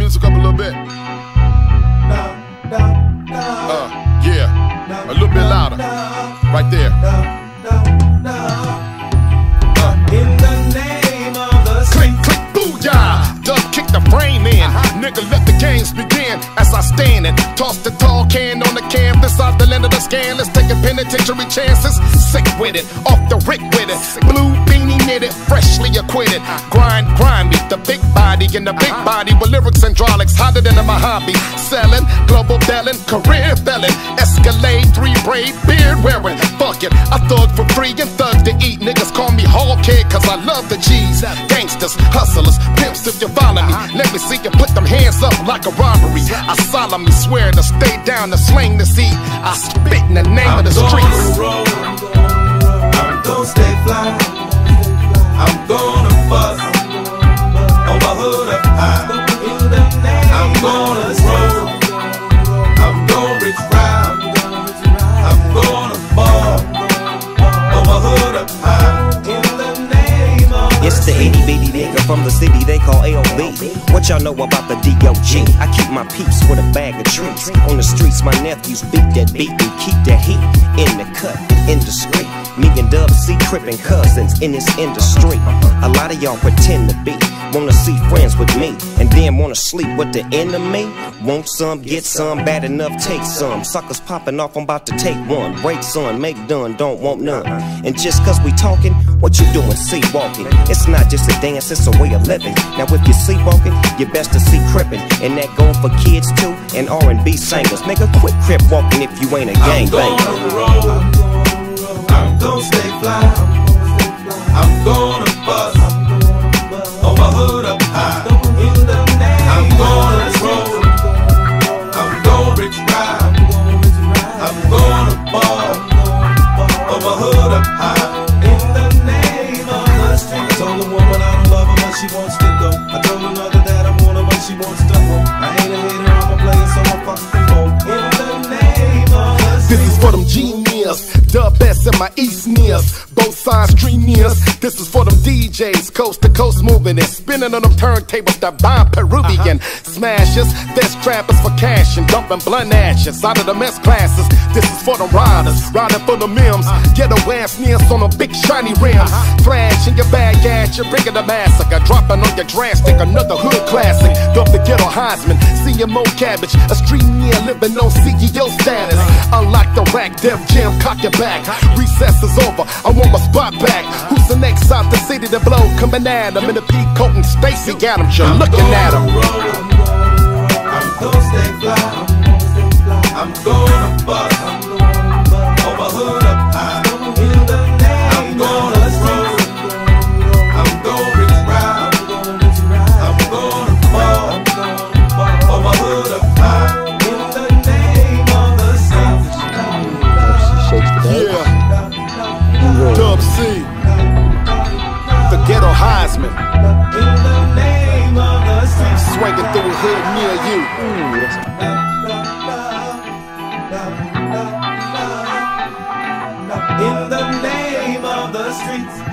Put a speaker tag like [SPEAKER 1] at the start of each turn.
[SPEAKER 1] music up a little bit. Yeah, a little bit louder. Right there.
[SPEAKER 2] In the name of the
[SPEAKER 1] Click, click, booyah! Dub kick the frame in. Nigga, let the games begin. As I stand and toss the tall can on the canvas out the land of the scandalous, taking penitentiary chances. Sick with it, off the rick with it. Blue beanie knitted, freshly acquitted. Grind, me, the big body in the big body with lyrics and hydraulics hotter than a Mojave. Selling, global belling, career felon. Escalade, 3 braid, beard wearing. Fuck it, I thug for free and thug to eat. Niggas call me hog kid cause I love the G's. Gangsters, hustlers, pimps if you follow me. Let me see you put them hands up like a robbery. I solemnly swear to stay down to sling the seed. I spit in the name of the streets.
[SPEAKER 2] I'm gonna stay fly. I'm gonna bust on my hood up high. I'm gonna roll. I'm gonna rich ride. I'm gonna ball on my hood up high.
[SPEAKER 3] It's the itty bitty nigga from the city they call AOB. What y'all know about the DOG? I keep my peeps with a bag of treats. On the streets, my nephews beat that beat and keep that heat in the cut, indiscreet. Me and Dub C crippin' cousins in this industry. A lot of y'all pretend to be, wanna see friends with me, and then wanna sleep with the enemy. Want some, get some, bad enough, take some. Suckers popping off, I'm about to take one. Break son, make done, don't want none. And just cause we talking, what you doing? Sleepwalking. It's not just a dance, it's a way of living. Now if you're sleepwalking, you best to see crippin'. And that going for kids too, and R&B singers. Nigga, quit crip walking if you ain't a gangbanger.
[SPEAKER 2] I'm gonna roll. I'm gonna stay fly. I'm gonna bust on my hood up high. I'm gonna roll. I'm gonna rich ride. I'm gonna ball on my hood up high. In the name of the street. I told a woman I don't love her but she wants to go. I told another that I want her but she wants to go. I ain't a hater, I'm a player so I fuck them both. In the name of the street.
[SPEAKER 1] This is for them genius, Dub S and my East nears, both sides street nears. This is for them DJs, coast to coast moving and spinning on them turntables that bind Peruvian smashers. There's trappers for cash and dumping blunt ashes out of the mess classes. This is for them riders, riding for the mims, ghetto ass nears on them big shiny rims. Flashing your bag ass, you're bringing the massacre, dropping on your drastic, another hood classic. Dump the ghetto Heisman, CMO cabbage, a street near living on CEO status. Unlock the rack, Def Jam, cock your back. Recess is over, I want my spot back. Who's the next out the city to blow? Coming at him in the peacoat and Stacy got him, you're looking at him.
[SPEAKER 2] I'm gonna stay fly. I'm gonna bust on my hood up high. I'm gonna roll. I'm gonna rich ride. I'm gonna ball on my hood up high. In the name of the street.
[SPEAKER 1] Yeah, Dub C, the ghetto Heisman,
[SPEAKER 2] In the name of the street.
[SPEAKER 1] swinging through a hood near you.
[SPEAKER 2] In the name of the streets.